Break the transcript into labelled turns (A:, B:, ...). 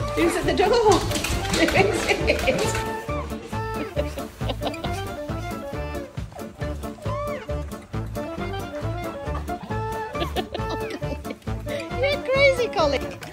A: Who's at the door? Who is it? You're crazy, Colin.